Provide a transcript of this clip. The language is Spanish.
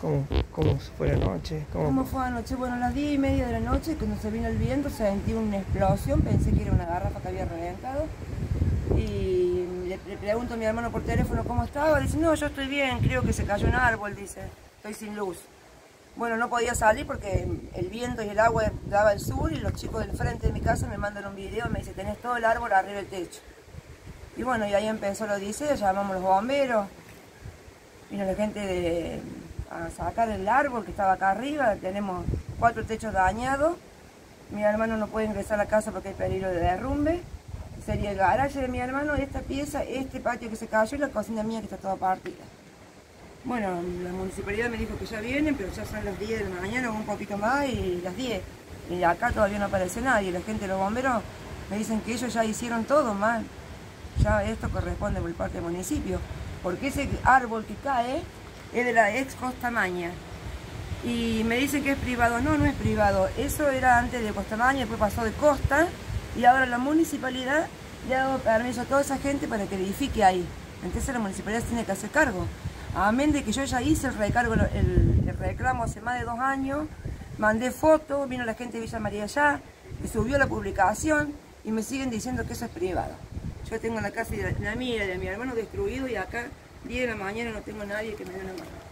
¿Cómo fue la noche? ¿Cómo fue anoche? Bueno, a las 10:30 de la noche, cuando se vino el viento, sentí una explosión, pensé que era una garrafa que había reventado. Y le pregunto a mi hermano por teléfono cómo estaba, dice, no, yo estoy bien, creo que se cayó un árbol, dice, estoy sin luz. Bueno, no podía salir porque el viento y el agua daba al sur y los chicos del frente de mi casa me mandan un video y me dicen, tenés todo el árbol arriba del techo. Y bueno, y ahí empezó la odisea, llamamos a los bomberos, vino la gente a sacar el árbol que estaba acá arriba, tenemos 4 techos dañados, mi hermano no puede ingresar a la casa porque hay peligro de derrumbe, sería el garaje de mi hermano, esta pieza, este patio que se cayó y la cocina mía que está toda partida. Bueno, la municipalidad me dijo que ya vienen, pero ya son las 10 de la mañana o un poquito más y las 10. Y acá todavía no aparece nadie, la gente de los bomberos me dicen que ellos ya hicieron todo mal. Ya esto corresponde por parte del municipio, porque ese árbol que cae es de la ex Costa Maña. Y me dicen que es privado. No, no es privado. Eso era antes de Costa Maña, después pasó de Costa y ahora la municipalidad le ha dado permiso a toda esa gente para que edifique ahí. Entonces la municipalidad tiene que hacer cargo. Amén de que yo ya hice el recargo, el reclamo hace más de 2 años, mandé fotos, vino la gente de Villa María allá, que subió la publicación y me siguen diciendo que eso es privado. Yo tengo la casa de la mía y de mi hermano destruido y acá 10 de la mañana no tengo nadie que me dé una mano.